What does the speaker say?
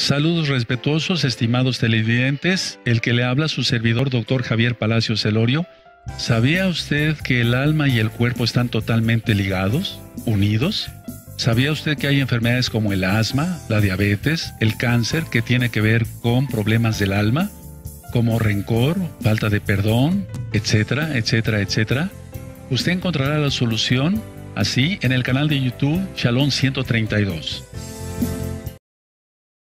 Saludos respetuosos, estimados televidentes. El que le habla su servidor, doctor Javier Palacios Celorio. ¿Sabía usted que el alma y el cuerpo están totalmente ligados, unidos? ¿Sabía usted que hay enfermedades como el asma, la diabetes, el cáncer, que tiene que ver con problemas del alma, como rencor, falta de perdón, etcétera, etcétera, etcétera? Usted encontrará la solución así en el canal de YouTube Shalom 132.